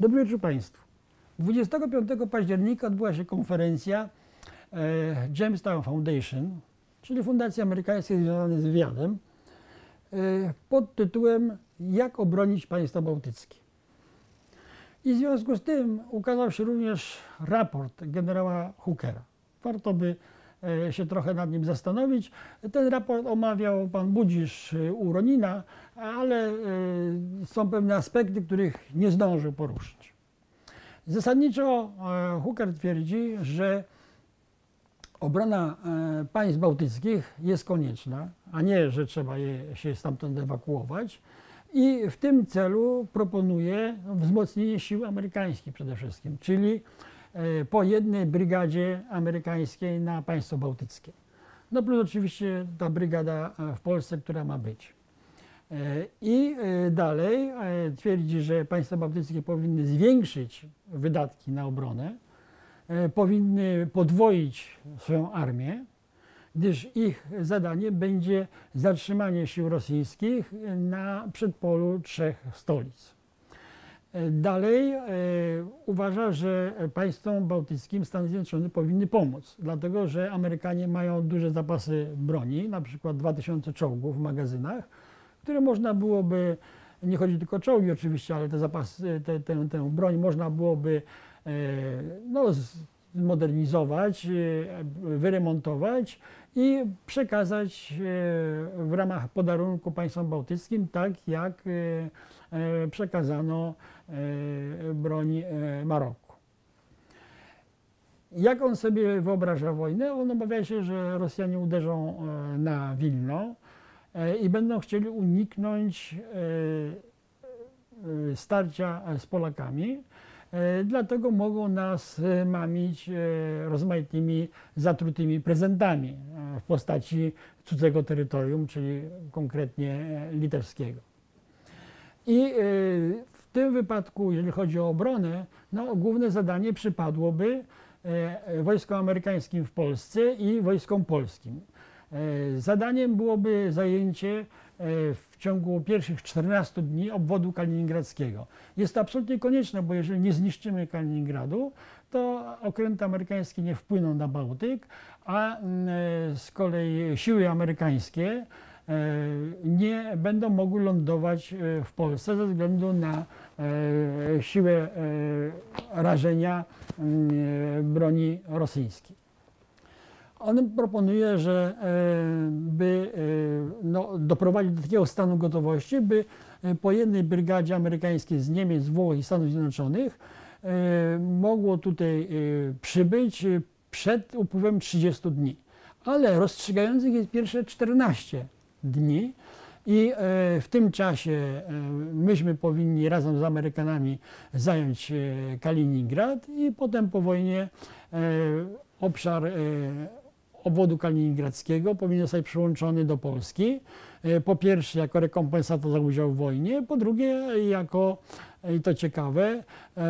Dobry wieczór Państwu. 25 października odbyła się konferencja Jamestown Foundation, czyli Fundacji Amerykańskiej związanej z wywiadem, pod tytułem Jak obronić państwa bałtyckie. I w związku z tym ukazał się również raport generała Hookera. Warto by się trochę nad nim zastanowić. Ten raport omawiał pan Budzisz u Ronina, ale są pewne aspekty, których nie zdążył poruszyć. Zasadniczo Hooker twierdzi, że obrona państw bałtyckich jest konieczna, a nie, że trzeba się stamtąd ewakuować. I w tym celu proponuje wzmocnienie sił amerykańskich przede wszystkim, czyli po jednej brygadzie amerykańskiej na państwo bałtyckie. No plus oczywiście ta brygada w Polsce, która ma być. I dalej twierdzi, że państwa bałtyckie powinny zwiększyć wydatki na obronę, powinny podwoić swoją armię, gdyż ich zadanie będzie zatrzymanie sił rosyjskich na przedpolu 3 stolic. Dalej uważa, że państwom bałtyckim Stany Zjednoczone powinny pomóc, dlatego że Amerykanie mają duże zapasy broni, na przykład 2000 czołgów w magazynach, które można byłoby, nie chodzi tylko o czołgi oczywiście, ale te zapasy, tę broń można byłoby zmodernizować, wyremontować i przekazać w ramach podarunku państwom bałtyckim, tak jak przekazano broń Maroku. Jak on sobie wyobraża wojnę? On obawia się, że Rosjanie uderzą na Wilno i będą chcieli uniknąć starcia z Polakami. Dlatego mogą nas mamić rozmaitymi zatrutymi prezentami w postaci cudzego terytorium, czyli konkretnie litewskiego. I w tym wypadku, jeżeli chodzi o obronę, no, główne zadanie przypadłoby wojskom amerykańskim w Polsce i wojskom polskim. Zadaniem byłoby zajęcie w ciągu pierwszych 14 dni obwodu kaliningradzkiego. Jest to absolutnie konieczne, bo jeżeli nie zniszczymy Kaliningradu, to okręty amerykańskie nie wpłyną na Bałtyk, a z kolei siły amerykańskie nie będą mogły lądować w Polsce ze względu na siłę rażenia broni rosyjskiej. On proponuje, że by doprowadzić do takiego stanu gotowości, by po jednej brygadzie amerykańskiej z Niemiec, Włoch i Stanów Zjednoczonych mogło tutaj przybyć przed upływem 30 dni. Ale rozstrzygających jest pierwsze 14 dni i w tym czasie myśmy powinni razem z Amerykanami zająć Kaliningrad i potem po wojnie obszar obwodu kaliningradzkiego powinien zostać przyłączony do Polski. Po pierwsze jako rekompensata za udział w wojnie, po drugie jako, i to ciekawe,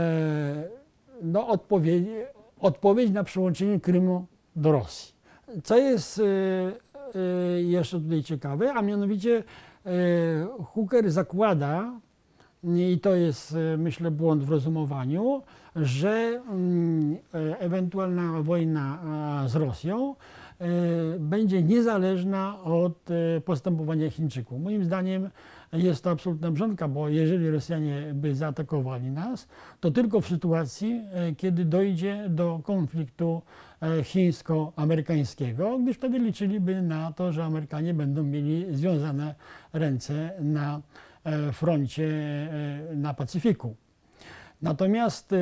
odpowiedź na przyłączenie Krymu do Rosji. Co jest jeszcze tutaj ciekawe, a mianowicie Hooker zakłada, i to jest myślę błąd w rozumowaniu, że ewentualna wojna z Rosją będzie niezależna od postępowania Chińczyków. Moim zdaniem jest to absolutna mrzonka, bo jeżeli Rosjanie by zaatakowali nas, to tylko w sytuacji, kiedy dojdzie do konfliktu chińsko-amerykańskiego, gdyż wtedy liczyliby na to, że Amerykanie będą mieli związane ręce na froncie na Pacyfiku. Natomiast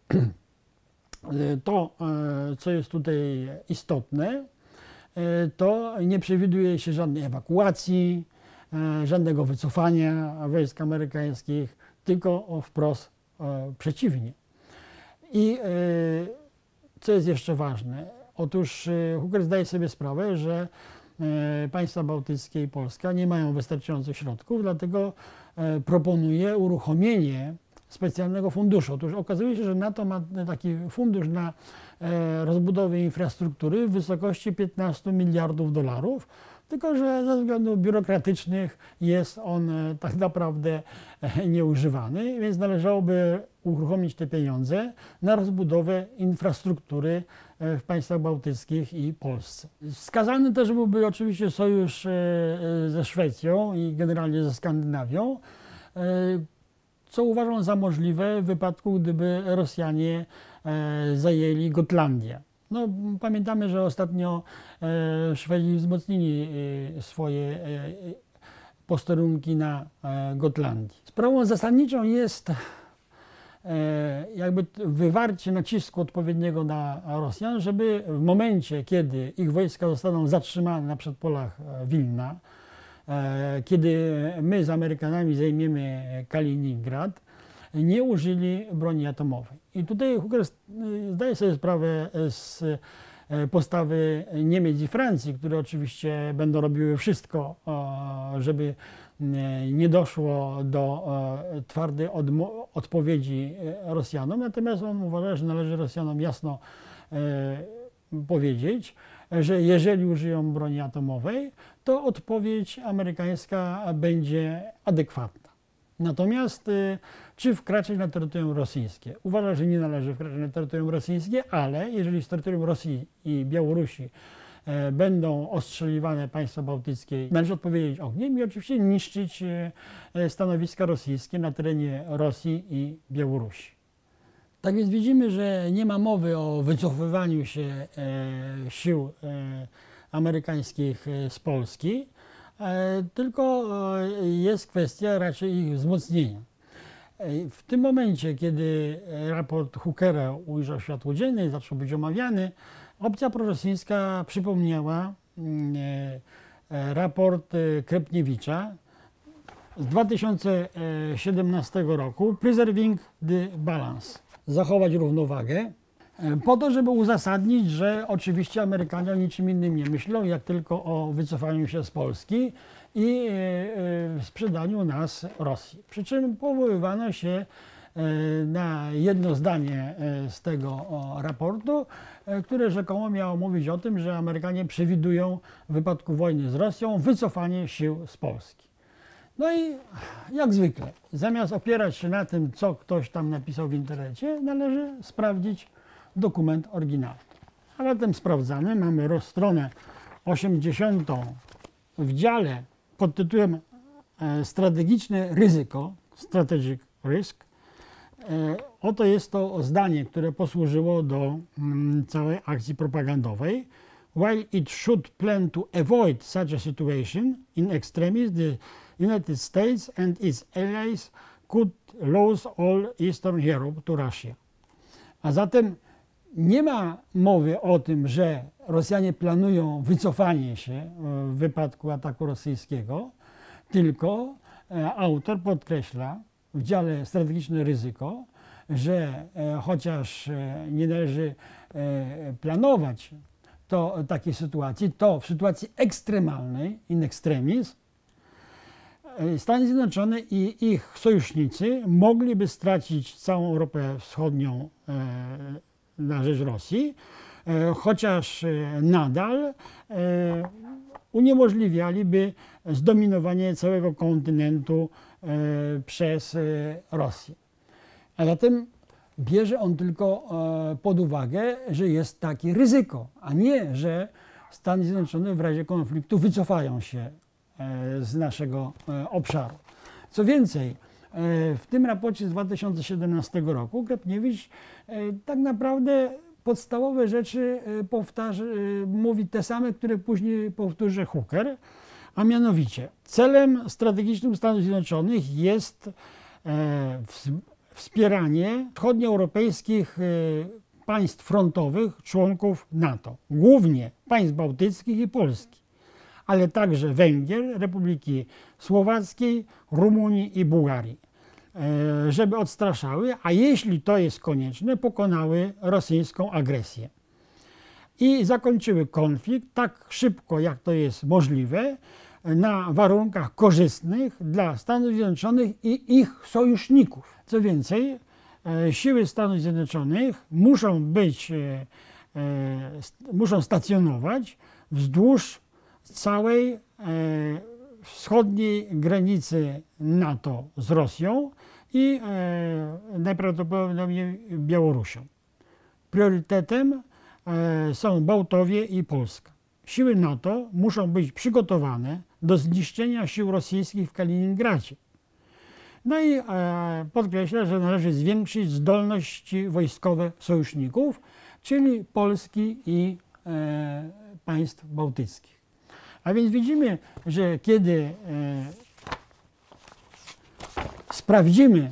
to, co jest tutaj istotne, to nie przewiduje się żadnej ewakuacji, żadnego wycofania wojsk amerykańskich, tylko wprost przeciwnie. I co jest jeszcze ważne? Otóż Hooker zdaje sobie sprawę, że państwa bałtyckie i Polska nie mają wystarczających środków, dlatego proponuje uruchomienie specjalnego funduszu. Otóż okazuje się, że NATO ma taki fundusz na rozbudowę infrastruktury w wysokości $15 miliardów, tylko że ze względów biurokratycznych jest on tak naprawdę nieużywany, więc należałoby uruchomić te pieniądze na rozbudowę infrastruktury w państwach bałtyckich i Polsce. Wskazany też byłby oczywiście sojusz ze Szwecją i generalnie ze Skandynawią, co uważam za możliwe w wypadku, gdyby Rosjanie zajęli Gotlandię. No, pamiętamy, że ostatnio Szwedzi wzmocnili swoje posterunki na Gotlandii. Sprawą zasadniczą jest jakby wywarcie nacisku odpowiedniego na Rosjan, żeby w momencie, kiedy ich wojska zostaną zatrzymane na przedpolach Wilna, kiedy my z Amerykanami zajmiemy Kaliningrad, nie użyli broni atomowej. I tutaj Hooker zdaje sobie sprawę z postawy Niemiec i Francji, które oczywiście będą robiły wszystko, żeby nie doszło do twardej odpowiedzi Rosjanom. Natomiast on uważa, że należy Rosjanom jasno powiedzieć, że jeżeli użyją broni atomowej, to odpowiedź amerykańska będzie adekwatna. Natomiast czy wkraczać na terytorium rosyjskie? Uważa, że nie należy wkraczać na terytorium rosyjskie, ale jeżeli z terytorium Rosji i Białorusi będą ostrzeliwane państwa bałtyckie, należy odpowiedzieć ogniem i oczywiście niszczyć stanowiska rosyjskie na terenie Rosji i Białorusi. Tak więc widzimy, że nie ma mowy o wycofywaniu się sił amerykańskich z Polski, tylko jest kwestia raczej ich wzmocnienia. W tym momencie, kiedy raport Hookera ujrzał światło dzienne i zaczął być omawiany, opcja prorosyjska przypomniała raport Krepniewicza z 2017 roku Preserving the Balance. Zachować równowagę, po to, żeby uzasadnić, że oczywiście Amerykanie o niczym innym nie myślą, jak tylko o wycofaniu się z Polski i sprzedaniu nas Rosji. Przy czym powoływano się na jedno zdanie z tego raportu, które rzekomo miało mówić o tym, że Amerykanie przewidują w wypadku wojny z Rosją wycofanie sił z Polski. No i jak zwykle, zamiast opierać się na tym, co ktoś tam napisał w internecie, należy sprawdzić dokument oryginalny. A zatem sprawdzamy, mamy stronę 80 w dziale pod tytułem Strategiczne ryzyko, Strategic Risk. Oto jest to zdanie, które posłużyło do całej akcji propagandowej. While it should plan to avoid such a situation in extremis, the United States and its allies could lose all Eastern Europe to Russia. A zatem nie ma mowy o tym, że Rosjanie planują wycofanie się w wypadku ataku rosyjskiego, tylko autor podkreśla w dziale Strategiczne ryzyko, że chociaż nie należy planować takiej sytuacji, to w sytuacji ekstremalnej, in extremis, Stany Zjednoczone i ich sojusznicy mogliby stracić całą Europę Wschodnią na rzecz Rosji, chociaż nadal uniemożliwialiby zdominowanie całego kontynentu przez Rosję. A zatem bierze on tylko pod uwagę, że jest takie ryzyko, a nie, że Stany Zjednoczone w razie konfliktu wycofają się z naszego obszaru. Co więcej, w tym raporcie z 2017 roku Krepniewicz tak naprawdę podstawowe rzeczy mówi te same, które później powtórzy Hooker, a mianowicie celem strategicznym Stanów Zjednoczonych jest wspieranie wschodnioeuropejskich państw frontowych, członków NATO, głównie państw bałtyckich i Polski, ale także Węgier, Republiki Słowackiej, Rumunii i Bułgarii, żeby odstraszały, a jeśli to jest konieczne, pokonały rosyjską agresję i zakończyły konflikt tak szybko, jak to jest możliwe, na warunkach korzystnych dla Stanów Zjednoczonych i ich sojuszników. Co więcej, siły Stanów Zjednoczonych muszą stacjonować wzdłuż całej wschodniej granicy NATO z Rosją i najprawdopodobniej Białorusią. Priorytetem są Bałtowie i Polska. Siły NATO muszą być przygotowane do zniszczenia sił rosyjskich w Kaliningradzie. No i podkreśla, że należy zwiększyć zdolności wojskowe sojuszników, czyli Polski i państw bałtyckich. A więc widzimy, że kiedy sprawdzimy,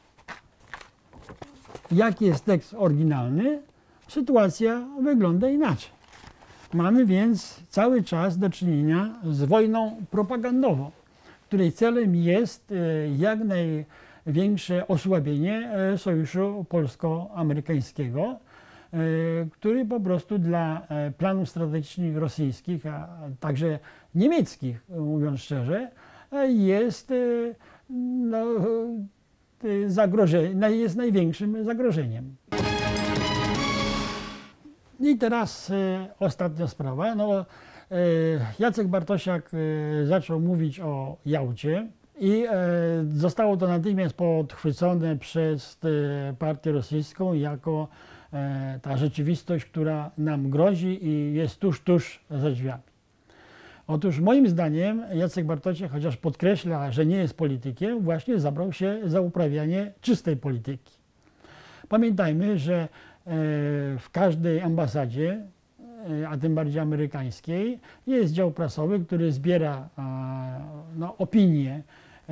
jaki jest tekst oryginalny, sytuacja wygląda inaczej. Mamy więc cały czas do czynienia z wojną propagandową, której celem jest jak największe osłabienie sojuszu polsko-amerykańskiego, który po prostu dla planów strategicznych rosyjskich, a także niemieckich, mówiąc szczerze, jest, no, jest największym zagrożeniem. I teraz ostatnia sprawa. No, Jacek Bartosiak zaczął mówić o Jałcie i zostało to natychmiast podchwycone przez partię rosyjską jako ta rzeczywistość, która nam grozi i jest tuż za drzwiami. Otóż moim zdaniem Jacek Bartosiak, chociaż podkreśla, że nie jest politykiem, właśnie zabrał się za uprawianie czystej polityki. Pamiętajmy, że w każdej ambasadzie, a tym bardziej amerykańskiej, jest dział prasowy, który zbiera no, opinie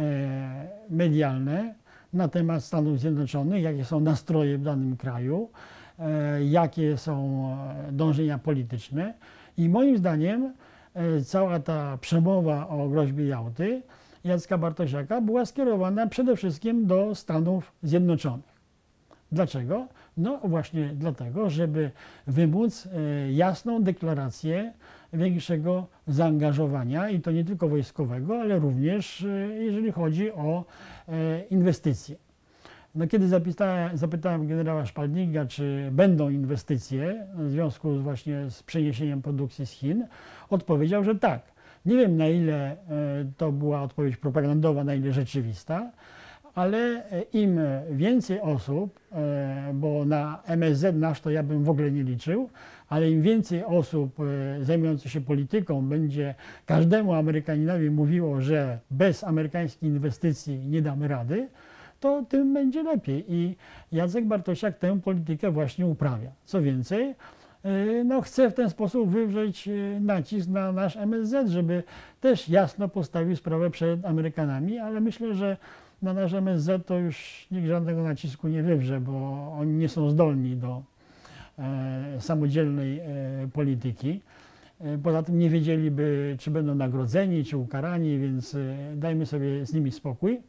medialne na temat Stanów Zjednoczonych, jakie są nastroje w danym kraju, jakie są dążenia polityczne. I moim zdaniem cała ta przemowa o groźbie Jałty Jacka Bartosiaka była skierowana przede wszystkim do Stanów Zjednoczonych. Dlaczego? No właśnie dlatego, żeby wymóc jasną deklarację większego zaangażowania i to nie tylko wojskowego, ale również jeżeli chodzi o inwestycje. No, kiedy zapytałem generała Szpalniga, czy będą inwestycje w związku właśnie z przeniesieniem produkcji z Chin, odpowiedział, że tak. Nie wiem, na ile to była odpowiedź propagandowa, na ile rzeczywista, ale im więcej osób, bo na MSZ nasz to ja bym w ogóle nie liczył, ale im więcej osób zajmujących się polityką będzie każdemu Amerykaninowi mówiło, że bez amerykańskich inwestycji nie damy rady, to tym będzie lepiej. I Jacek Bartosiak tę politykę właśnie uprawia. Co więcej, no chce w ten sposób wywrzeć nacisk na nasz MSZ, żeby też jasno postawił sprawę przed Amerykanami, ale myślę, że na nasz MSZ to już nikt żadnego nacisku nie wywrze, bo oni nie są zdolni do samodzielnej polityki. Poza tym nie wiedzieliby, czy będą nagrodzeni, czy ukarani, więc dajmy sobie z nimi spokój.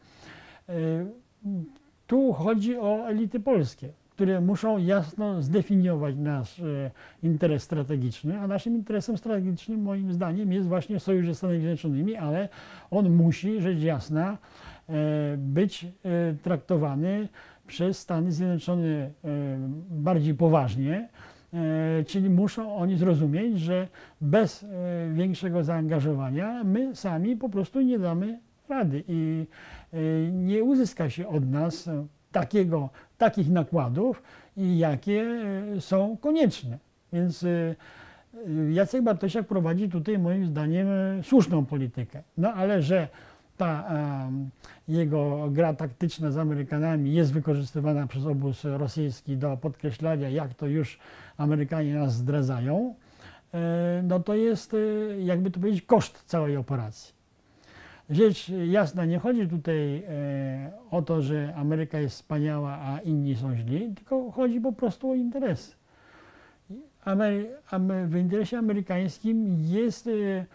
Tu chodzi o elity polskie, które muszą jasno zdefiniować nasz interes strategiczny, a naszym interesem strategicznym moim zdaniem jest właśnie sojusz ze Stanami Zjednoczonymi, ale on musi, rzecz jasna, być traktowany przez Stany Zjednoczone bardziej poważnie, czyli muszą oni zrozumieć, że bez większego zaangażowania my sami po prostu nie damy rady i nie uzyska się od nas takich nakładów, jakie są konieczne. Więc Jacek Bartosiak prowadzi tutaj moim zdaniem słuszną politykę. No ale że ta jego gra taktyczna z Amerykanami jest wykorzystywana przez obóz rosyjski do podkreślania, jak to już Amerykanie nas zdradzają, no to jest, jakby to powiedzieć, koszt całej operacji. Rzecz jasna, nie chodzi tutaj o to, że Ameryka jest wspaniała, a inni są źli, tylko chodzi po prostu o interesy. W interesie amerykańskim jest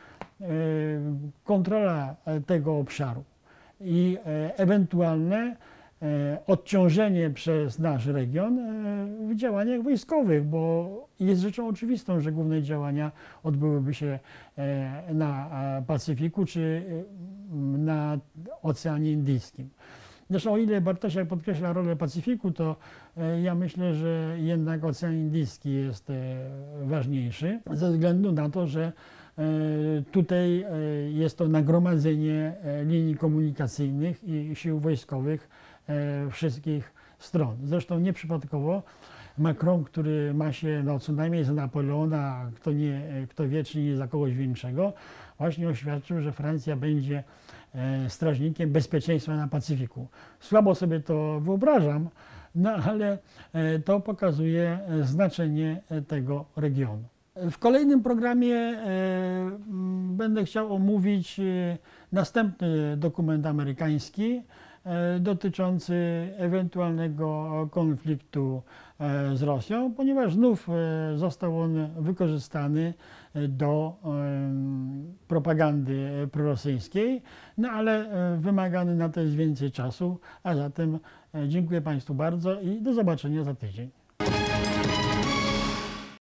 kontrola tego obszaru i ewentualne odciążenie przez nasz region w działaniach wojskowych, bo jest rzeczą oczywistą, że główne działania odbyłyby się na Pacyfiku czy na Oceanie Indyjskim. Zresztą o ile Bartosiak podkreśla rolę Pacyfiku, to ja myślę, że jednak Ocean Indyjski jest ważniejszy ze względu na to, że Tutaj jest to nagromadzenie linii komunikacyjnych i sił wojskowych wszystkich stron. Zresztą nieprzypadkowo Macron, który ma się no, co najmniej za Napoleona, kto wie, czy nie za kogoś większego, właśnie oświadczył, że Francja będzie strażnikiem bezpieczeństwa na Pacyfiku. Słabo sobie to wyobrażam, no ale to pokazuje znaczenie tego regionu. W kolejnym programie będę chciał omówić następny dokument amerykański dotyczący ewentualnego konfliktu z Rosją, ponieważ znów został on wykorzystany do propagandy prorosyjskiej, no ale wymagany na to jest więcej czasu, a zatem dziękuję Państwu bardzo i do zobaczenia za tydzień.